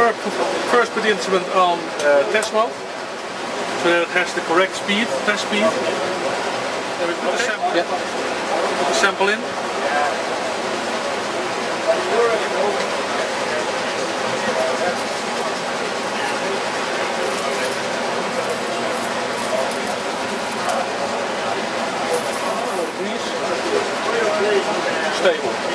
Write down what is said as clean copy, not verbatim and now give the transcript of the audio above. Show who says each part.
Speaker 1: first put the instrument on test mode, so that it has the correct speed, test speed. Then we put the sample, put the sample in. Stable.